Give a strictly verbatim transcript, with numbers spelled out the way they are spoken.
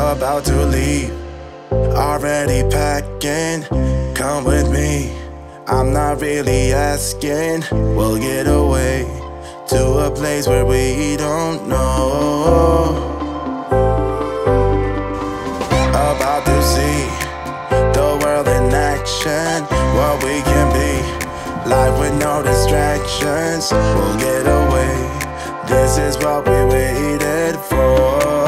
about to leave, already packing. Come with me, I'm not really asking. We'll get away to a place where we don't know. About to see the world in action, what we can be, life with no distractions. We'll get away, this is what we waited for.